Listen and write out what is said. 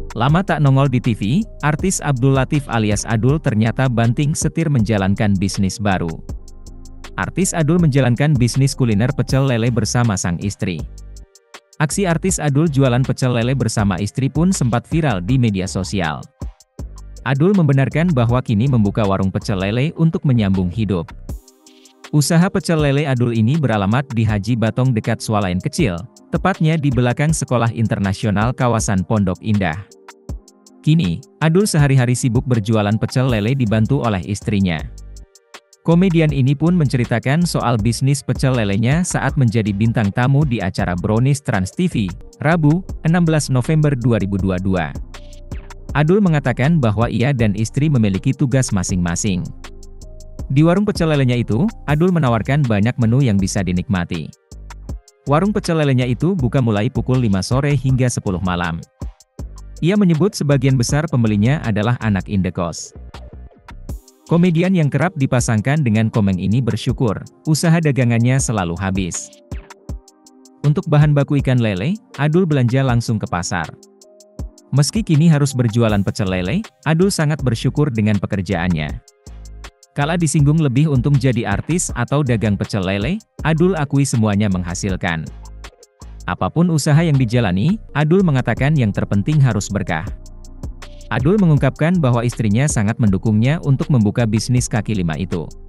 Lama tak nongol di TV, artis Abdul Latif alias Adul ternyata banting setir menjalankan bisnis baru. Artis Adul menjalankan bisnis kuliner pecel lele bersama sang istri. Aksi artis Adul jualan pecel lele bersama istri pun sempat viral di media sosial. Adul membenarkan bahwa kini membuka warung pecel lele untuk menyambung hidup. Usaha pecel lele Adul ini beralamat di Haji Batong dekat Swalayan Kecil, tepatnya di belakang Sekolah Internasional kawasan Pondok Indah. Kini, Adul sehari-hari sibuk berjualan pecel lele dibantu oleh istrinya. Komedian ini pun menceritakan soal bisnis pecel lelenya saat menjadi bintang tamu di acara Brownies Trans TV, Rabu, 16 November 2022. Adul mengatakan bahwa ia dan istri memiliki tugas masing-masing. Di warung pecel lelenya itu, Adul menawarkan banyak menu yang bisa dinikmati. Warung pecel lelenya itu buka mulai pukul 5 sore hingga 10 malam. Ia menyebut sebagian besar pembelinya adalah anak indekos. Komedian yang kerap dipasangkan dengan Komeng ini bersyukur, usaha dagangannya selalu habis. Untuk bahan baku ikan lele, Adul belanja langsung ke pasar. Meski kini harus berjualan pecel lele, Adul sangat bersyukur dengan pekerjaannya. Kala disinggung lebih untung jadi artis atau dagang pecel lele, Adul akui semuanya menghasilkan. Apapun usaha yang dijalani, Adul mengatakan yang terpenting harus berkah. Adul mengungkapkan bahwa istrinya sangat mendukungnya untuk membuka bisnis kaki lima itu.